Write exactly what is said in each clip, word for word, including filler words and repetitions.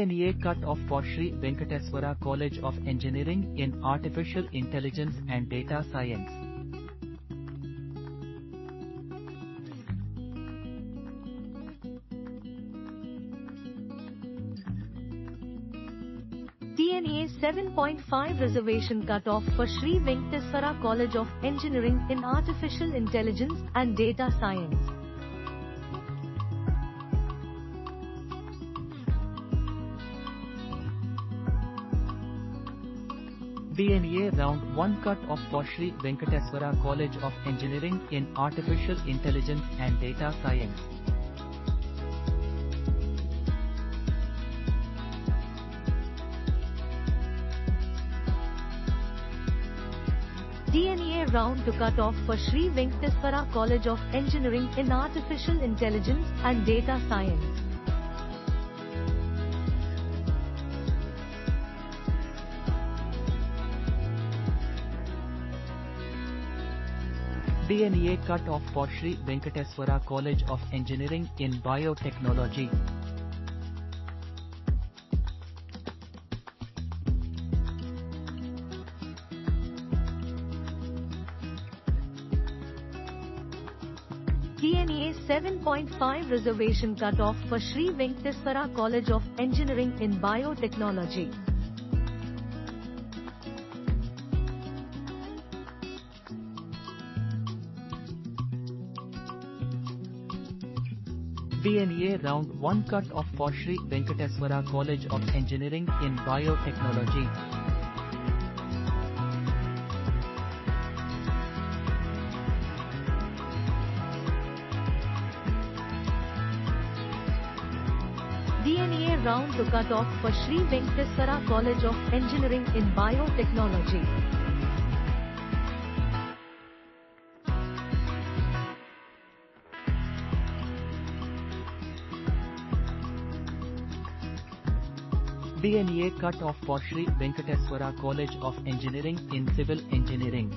N E A cut-off for Sri Venkateswara College of Engineering in Artificial Intelligence and Data Science. T N E A seven point five reservation cut-off for Sri Venkateswara College of Engineering in Artificial Intelligence and Data Science. T N E A Round one cut-off for Sri Venkateswara College of Engineering in Artificial Intelligence and Data Science. T N E A Round two cut-off for Sri Venkateswara College of Engineering in Artificial Intelligence and Data Science. T N E A cut-off for Sri Venkateswara College of Engineering in Biotechnology. T N E A seven point five reservation cut-off for Sri Venkateswara College of Engineering in Biotechnology. T N E A Round one cut-off for Sri Venkateswara College of Engineering in Biotechnology. T N E A Round two cut-off for Sri Venkateswara College of Engineering in Biotechnology. T N E A cut-off for Sri Venkateswara College of Engineering in Civil Engineering.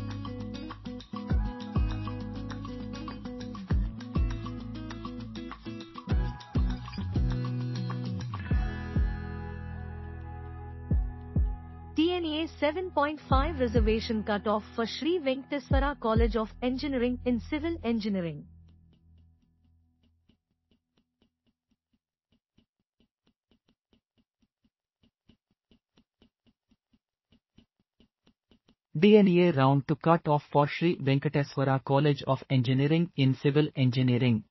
T N E A seven point five reservation cut-off for Sri Venkateswara College of Engineering in Civil Engineering. T N E A Round two cut-off for Sri Venkateswara College of Engineering in Civil Engineering.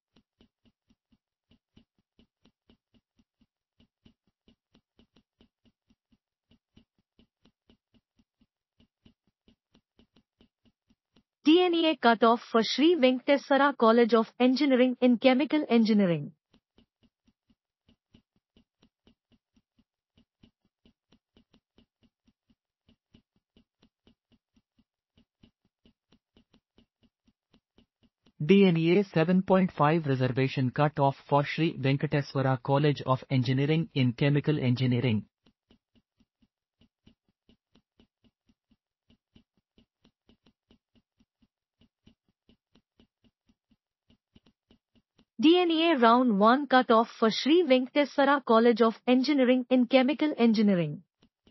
T N E A cut-off for Sri Venkateswara College of Engineering in Chemical Engineering. T N E A seven point five reservation cut-off for Sri Venkateswara College of Engineering in Chemical Engineering. T N E A Round one cut-off for Sri Venkateswara College of Engineering in Chemical Engineering.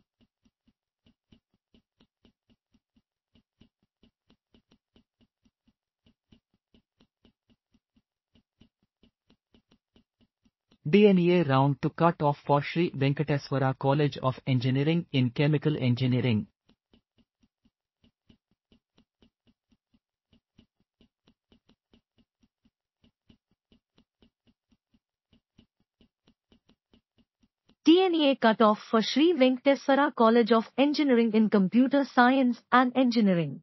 T N E A Round two cut-off for Sri Venkateswara College of Engineering in Chemical Engineering. T N E A cut-off for Sri Venkateswara College of Engineering in Computer Science and Engineering.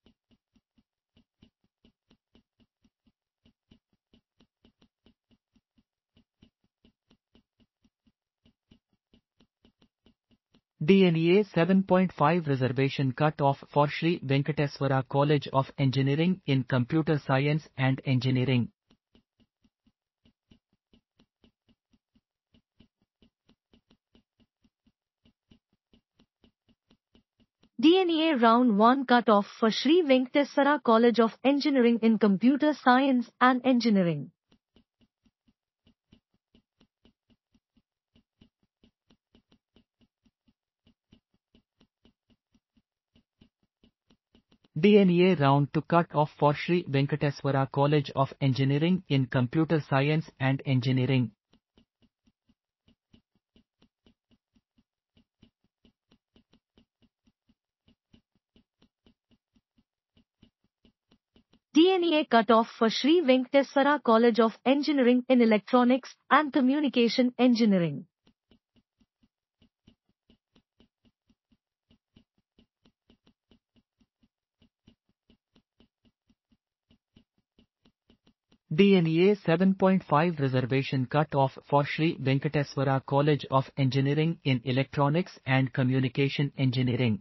T N E A seven point five reservation cut-off for Sri Venkateswara College of Engineering in Computer Science and Engineering. T N E A Round one cut-off for Sri Venkateswara College of Engineering in Computer Science and Engineering. D N E A round to cut off for Sri Venkateswara College of Engineering in Computer Science and Engineering. T N E A cut-off for Sri Venkateswara College of Engineering in Electronics and Communication Engineering. D N E A seven point five reservation cut-off for Sri Venkateswara College of Engineering in Electronics and Communication Engineering.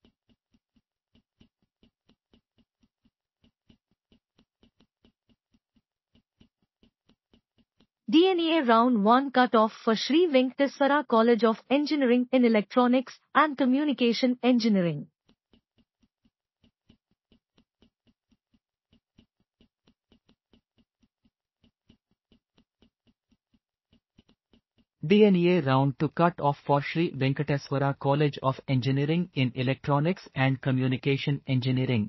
D N E A Round one cut-off for Sri Venkateswara College of Engineering in Electronics and Communication Engineering. D N E A round to cut off for Sri Venkateswara College of Engineering in Electronics and Communication Engineering.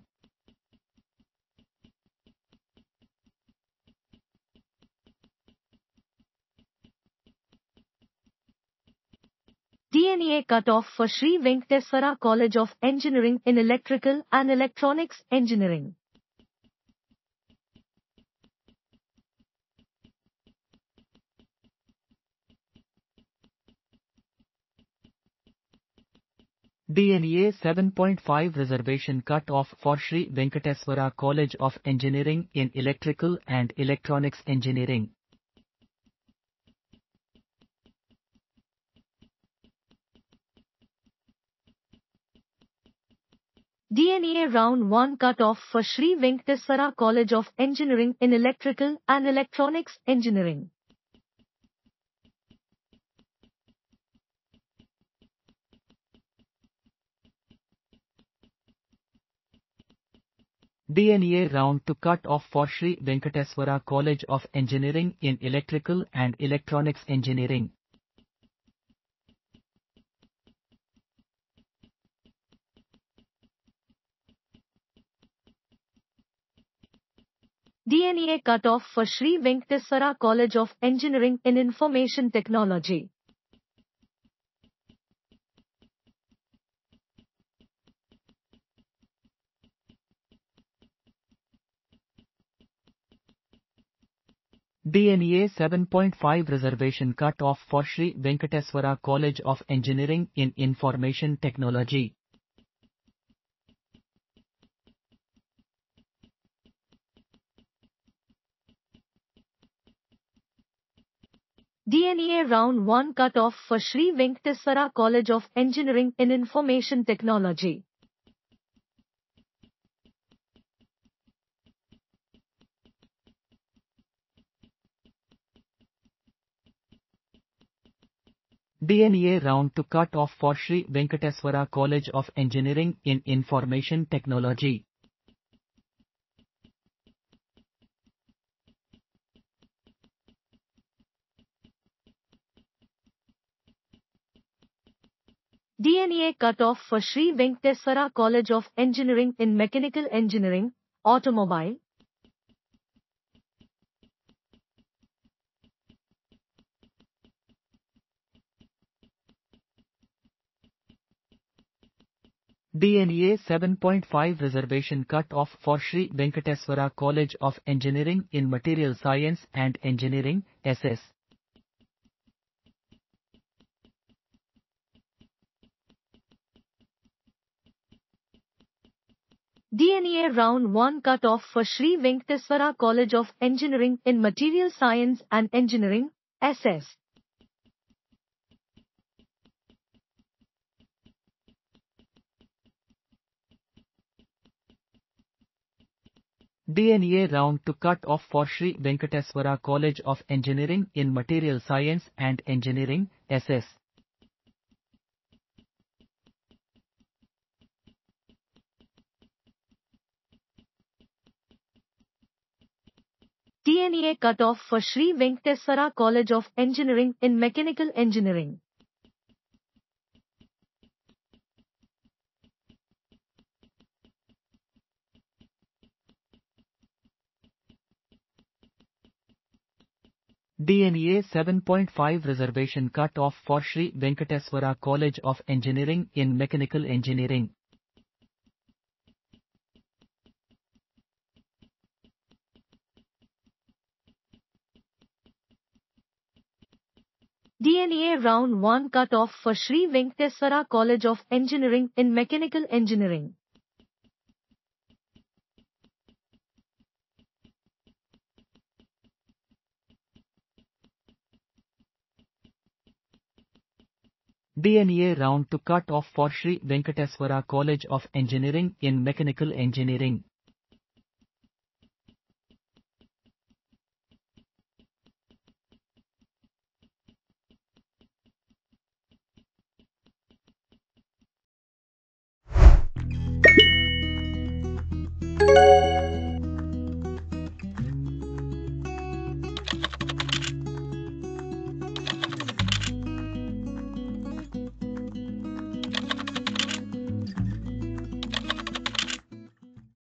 D N E A cut-off for Sri Venkateswara College of Engineering in Electrical and Electronics Engineering. D N E A seven point five reservation cut-off for Sri Venkateswara College of Engineering in Electrical and Electronics Engineering. D N E A Round one cut-off for Sri Venkateswara College of Engineering in Electrical and Electronics Engineering. D N E A round to cut off for Sri Venkateswara College of Engineering in Electrical and Electronics Engineering. D N E A cut-off for Sri Venkateswara College of Engineering in Information Technology. D N E A seven point five reservation cut-off for Sri Venkateswara College of Engineering in Information Technology. D N E A Round one cut-off for Sri Venkateswara College of Engineering in Information Technology. D N E A round to cut off for Sri Venkateswara College of Engineering in Information Technology. D N E A cut-off for Sri Venkateswara College of Engineering in Mechanical Engineering, Automobile. D N E A seven point five reservation cut-off for Sri Venkateswara College of Engineering in Material Science and Engineering, S S. D N E A Round one cut-off for Sri Venkateswara College of Engineering in Material Science and Engineering, S S. D N E A round to cut off for Sri Venkateswara College of Engineering in Material Science and Engineering, S S. T N E A cut-off for Sri Venkateswara College of Engineering in Mechanical Engineering. D N E A seven point five reservation cut off for Sri Venkateswara College of Engineering in Mechanical Engineering. D N E A Round one cut off for Sri Venkateswara College of Engineering in Mechanical Engineering. D N E A Round two cut off for Sri Venkateswara College of Engineering in Mechanical Engineering.